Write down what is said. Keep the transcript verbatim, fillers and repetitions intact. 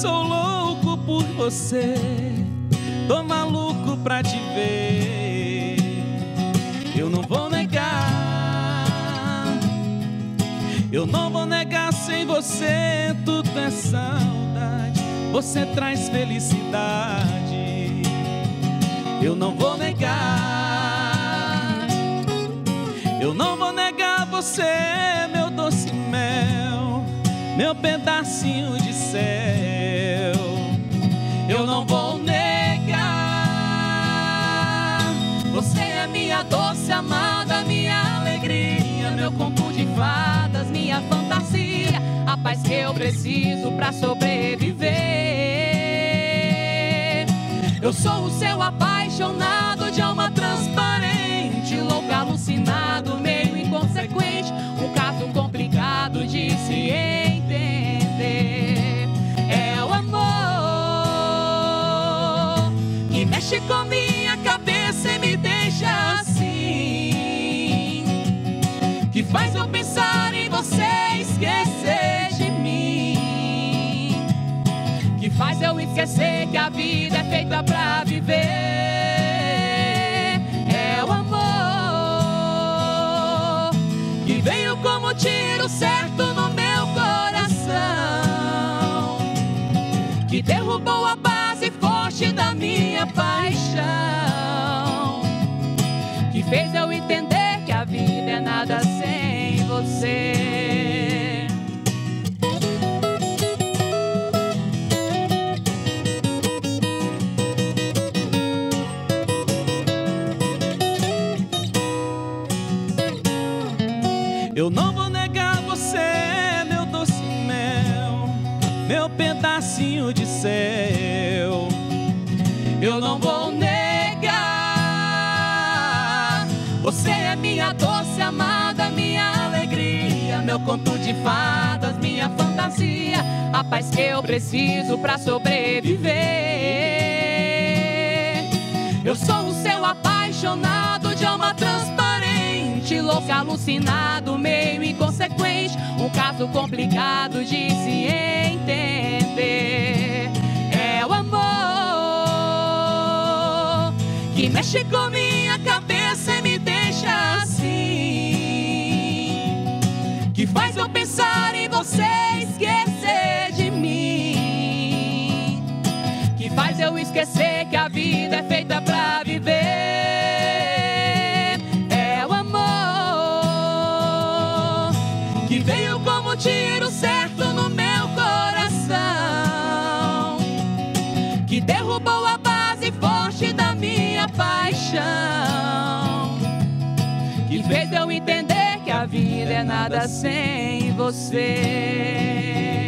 sou louco por você, tô maluco pra te ver. Eu não vou negar, eu não vou negar, sem você tudo é saudade, você traz felicidade. Eu não vou negar, eu não vou negar, você é meu doce mel, meu pedacinho de céu. Eu não vou negar, você é minha doce amada, minha alegria, meu conto de fadas, minha fantasia, a paz que eu preciso pra sobreviver. Eu sou o seu apaixonado de alma transparente, louco, alucinado, meio inconsequente, um caso complicado de se entender. É o amor que mexe com minha cabeça e me deixa assim, que faz eu pensar em você e esquecer de mim, que faz eu esquecer que a vida é feita pra viver. É o amor que veio como tiro certo no meu coração, que derrubou a base forte da minha paixão, que fez eu entender que a vida é nada sem você. Eu não vou negar, você é meu doce mel, meu pedacinho de céu. Eu não vou negar, você é minha doce amada, minha alegria, meu conto de fadas, minha fantasia, a paz que eu preciso pra sobreviver. Eu sou o seu apaixonado de alma transparente, louco, alucinado, meio inconsequente, um caso complicado de se entender. É o amor que mexe com minha cabeça e me deixa assim, que faz eu pensar em você e esquecer de mim, que faz eu esquecer que a vida é feita pra viver. É o amor que veio como tiro certo no meu coração, que derrubou a base forte da minha paixão, que fez eu entender que a vida é nada sem você.